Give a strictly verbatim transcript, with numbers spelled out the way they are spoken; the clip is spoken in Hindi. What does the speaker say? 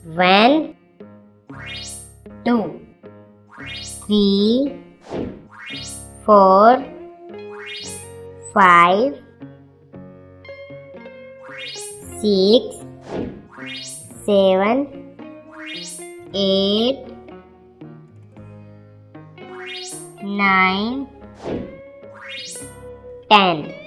One, two, three, four, five, six, seven, eight, nine, ten.